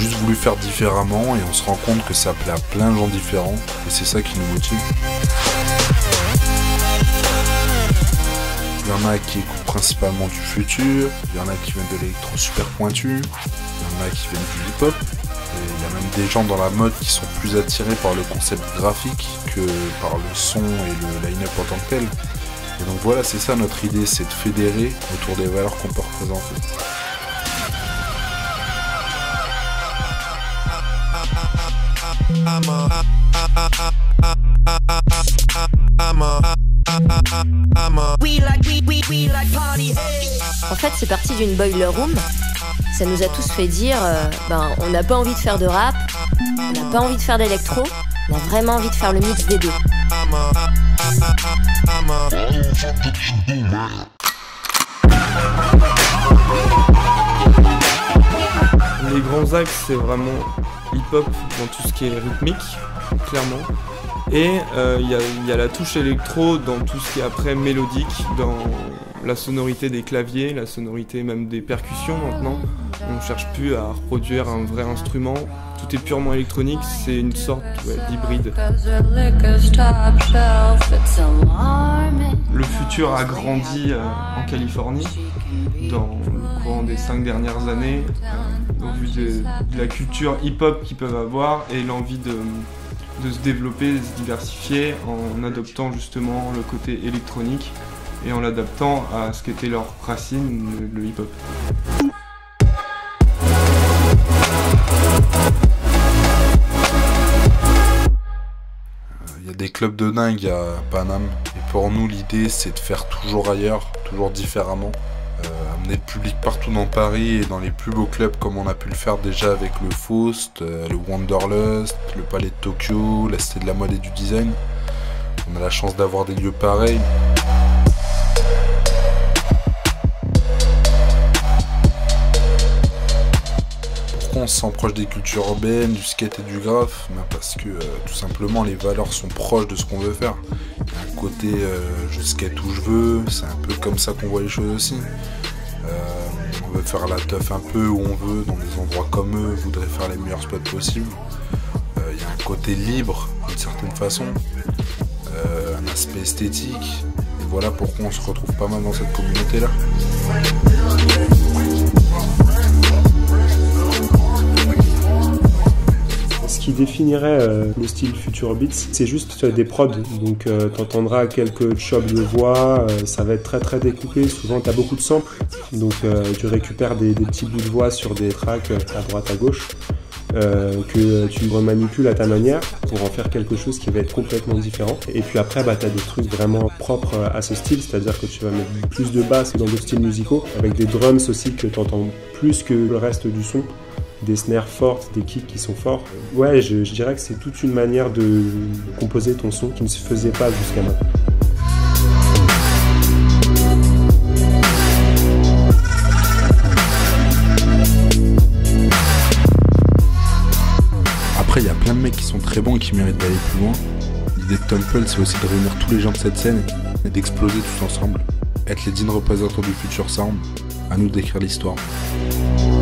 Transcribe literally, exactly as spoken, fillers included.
juste voulu faire différemment et on se rend compte que ça plaît à plein de gens différents et c'est ça qui nous motive. Il y en a qui écoutent principalement du futur, il y en a qui viennent de l'électro super pointu, il y en a qui viennent du hip-hop, et il y a même des gens dans la mode qui sont plus attirés par le concept graphique que par le son et le line-up en tant que tel. Et donc voilà, c'est ça notre idée, c'est de fédérer autour des valeurs qu'on peut représenter. En fait, c'est parti d'une boiler room. Ça nous a tous fait dire euh, ben, on n'a pas envie de faire de rap, on n'a pas envie de faire d'électro, on a vraiment envie de faire le mix des deux. Les grands axes, c'est vraiment hip-hop dans tout ce qui est rythmique, clairement. Et il euh, y, y a la touche électro dans tout ce qui est après mélodique, dans la sonorité des claviers, la sonorité même des percussions maintenant. On ne cherche plus à reproduire un vrai instrument, tout est purement électronique, c'est une sorte ouais, d'hybride. Le futur a grandi euh, en Californie dans le courant des cinq dernières années, euh, au vu de, de la culture hip-hop qu'ils peuvent avoir et l'envie de, de se développer, de se diversifier en adoptant justement le côté électronique et en l'adaptant à ce qu'était leur racine, le, le hip-hop. Il y a des clubs de dingue à Paname et pour nous l'idée c'est de faire toujours ailleurs, toujours différemment. Euh, amener le public partout dans Paris et dans les plus beaux clubs comme on a pu le faire déjà avec le Faust, euh, le Wanderlust, le Palais de Tokyo, la Cité de la Mode et du Design. On a la chance d'avoir des lieux pareils. Pourquoi on se sent proche des cultures urbaines, du skate et du graphe? Ben parce que euh, tout simplement les valeurs sont proches de ce qu'on veut faire. Il y a un côté euh, je skate où je veux, c'est un peu comme ça qu'on voit les choses aussi. Euh, on veut faire la teuf un peu où on veut, dans des endroits comme eux, on voudrait faire les meilleurs spots possibles. Euh, il y a un côté libre d'une certaine façon, euh, un aspect esthétique, et voilà pourquoi on se retrouve pas mal dans cette communauté-là. Ce qui définirait euh, le style Future Beats, c'est juste des prods. Donc euh, t'entendras quelques chocs de voix, euh, ça va être très très découpé. Souvent t'as beaucoup de samples, donc euh, tu récupères des, des petits bouts de voix sur des tracks à droite à gauche euh, que tu remanipules à ta manière pour en faire quelque chose qui va être complètement différent. Et puis après bah, t'as des trucs vraiment propres à ce style, c'est-à-dire que tu vas mettre plus de basse dans d'autres styles musicaux, avec des drums aussi que t'entends plus que le reste du son. Des snares fortes, des kicks qui sont forts. Ouais, je, je dirais que c'est toute une manière de composer ton son qui ne se faisait pas jusqu'à maintenant. Après, il y a plein de mecs qui sont très bons et qui méritent d'aller plus loin. L'idée de Temple, c'est aussi de réunir tous les gens de cette scène et d'exploser tous ensemble. Être les dignes représentants du futur sound, à nous d'écrire l'histoire.